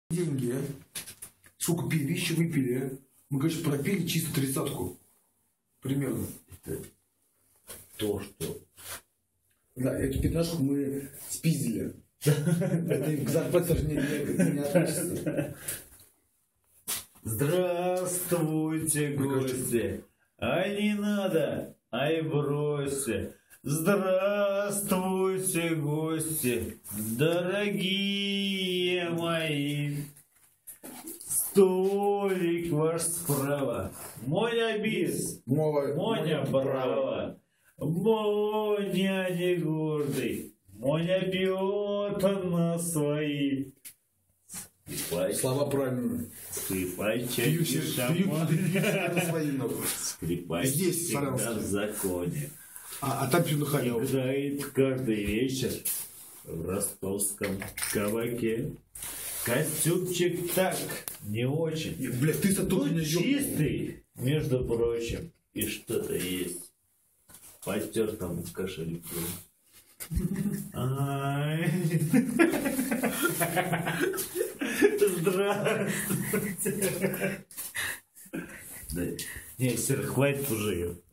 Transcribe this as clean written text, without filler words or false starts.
деньги, сколько пивища выпили. Мы, конечно, пропили чисто 30-ку. Примерно. Это то, что... Да, эту 15-ку мы спиздили. Это к зарплате даже не относится. Здравствуйте, гости! Ай, не надо! Ай, бросьте! Здравствуйте, гости! Дорогие мои! Столик ваш справа, мой бис, моя права, мой дядя гордый, моя бьет на свои. Скрипач. Слова правильные. Скрипач, шаман. Скрипач здесь, всегда пожалуйста. в законе. А там пивнухарик. Играет каждый вечер в ростовском кабаке. Костюмчик так, не очень. Блядь, ты тоже не чистый, между прочим, и что-то есть в потертом кошельку. Здравствуйте. Не, Сер, хватит уже ее.